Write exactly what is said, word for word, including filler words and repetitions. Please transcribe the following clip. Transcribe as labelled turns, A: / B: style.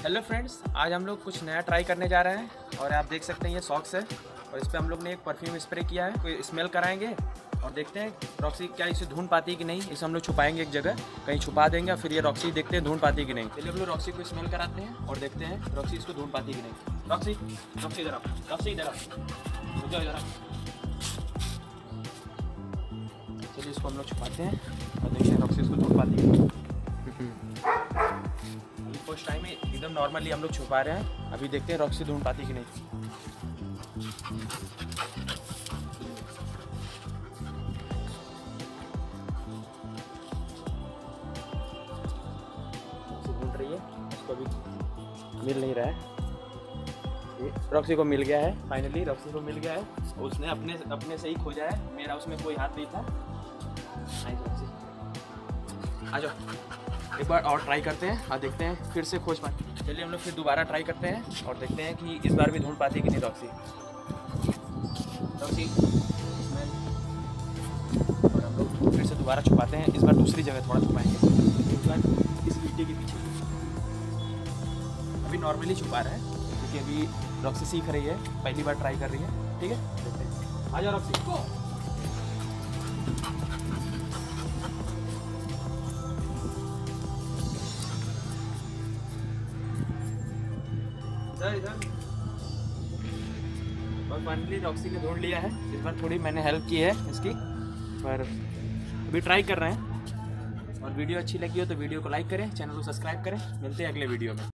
A: Hello friends, आज हम लोग कुछ नया ट्राई करने जा रहे हैं और आप देख सकते हैं ये सॉक्स है और इस पर हम लोग ने एक परफ्यूम स्प्रे किया है। कोई स्मेल कराएंगे और देखते हैं रॉक्सी क्या इसे ढूंढ पाती है कि नहीं। इसे हम लोग छुपाएंगे एक जगह, कहीं छुपा देंगे और फिर ये रॉक्सी देखते हैं ढूंढ पाती है कि नहीं। चलिए हम लोग रॉक्सी को स्मेल कराते हैं और देखते हैं रॉक्सी इसको ढूंढ पाती है कि नहीं। रॉक्सी रॉक्सी इधर आओ, रॉक्सी इधर आओ, जाओ इधर आओ। चलिए इसको हम लोग छुपाते हैं और देखते हैं रॉक्सी इसको ढूंढ पाती है। फर्स्ट टाइम एकदम नॉर्मली हम लोग छुपा रहे हैं। अभी देखते हैं रॉक्सी ढूंढ पाती कि नहीं। रॉक्सी ढूंढ रही है, उसको अभी मिल नहीं रहा है। रॉक्सी को मिल गया है, फाइनली रॉक्सी को मिल गया है। उसने अपने अपने से ही खोजा है, मेरा उसमें कोई हाथ नहीं था। आ जाओ, एक बार और ट्राई करते हैं और देखते हैं फिर से खोज पाते। चलिए हम लोग फिर दोबारा ट्राई करते हैं और देखते हैं कि इस बार भी ढूंढ पाती है कि नहीं रॉक्सी। रॉक्सी और हम लोग फिर से दोबारा छुपाते हैं। इस बार दूसरी जगह थोड़ा छुपाएंगे, इस बार इस गिट्टी के पीछे। अभी नॉर्मली छुपा रहे हैं क्योंकि अभी रॉक्सी सीख रही है, पहली बार ट्राई कर रही है। ठीक है, देखते हैं। आ जाओ रॉक्सी को। इधर इधर और फाइनली रॉक्सी ने ढूंढ लिया है। इस बार थोड़ी मैंने हेल्प की है इसकी, पर अभी ट्राई कर रहे हैं। और वीडियो अच्छी लगी हो तो वीडियो को लाइक करें, चैनल को सब्सक्राइब करें। मिलते हैं अगले वीडियो में।